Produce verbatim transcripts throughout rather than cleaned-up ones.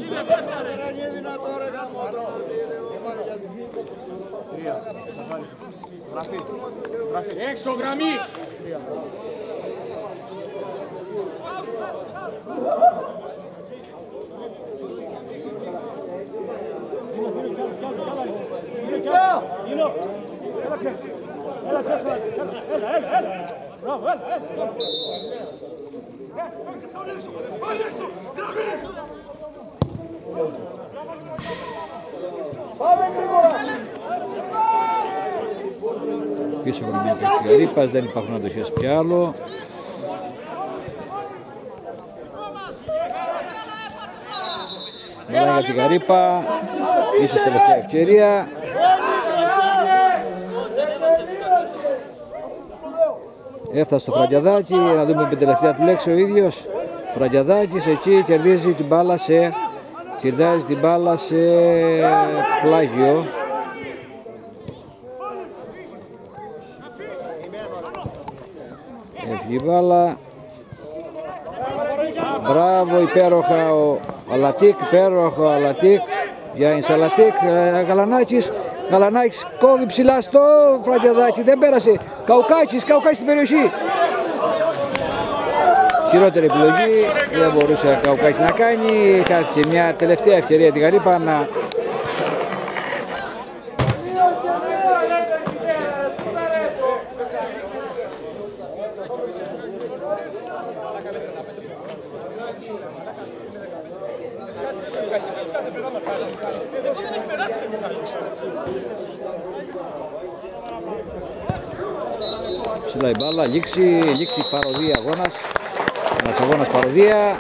Έξω γραμμή! Πίσω γραμμή της Γαρύπας, δεν υπάρχουν αντοχές πια άλλο. Μιλάει για τη Γαρύπα, ίσως τελευταία ευκαιρία. Έφτασε στο Φραγκιαδάκη, να δούμε την τελευταία του λέξη ο ίδιος. Φραγκιαδάκης εκεί κερδίζει την μπάλα σε, κερδάζει την μπάλα σε πλάγιο. Έφυγε η μπάλα. Μπράβο, υπέροχα ο Αλατίκ, υπέροχα ο Αλατίκ για Ινσαλατίκ. Γαλανάκης, Γαλανάκης κόβει ψηλά στο Φραγκιαδάκη, δεν πέρασε. Καουκάκης, Καουκάκης στην περιοχή. Χειρότερη επιλογή, δεν μπορούσε ο Καουκάκης να κάνει. Χάθηκε μια τελευταία ευκαιρία τη Γαρύπα να... Ψηλά η μπάλα, λήξη, λήξη παροδία αγώνας. Ένας αγώνας παροδία.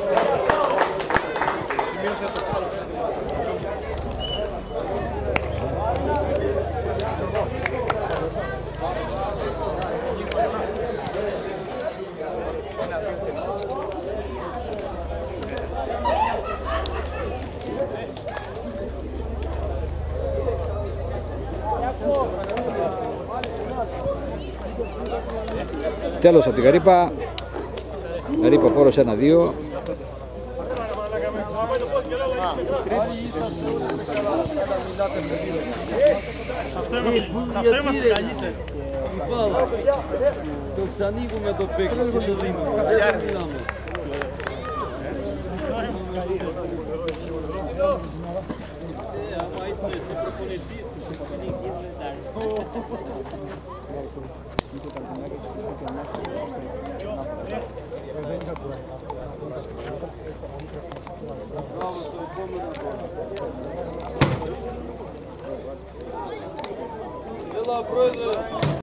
Τέλος από τη Γαρύπα. Γαρύπα πόρος ένα δύο. Σε αυτό είμαστε καλύτεροι. Το ξανοίγουμε το παίκτο και το δίνουμε. Άμα είσαι σε προπονητής, Έλα, πρόεδρε.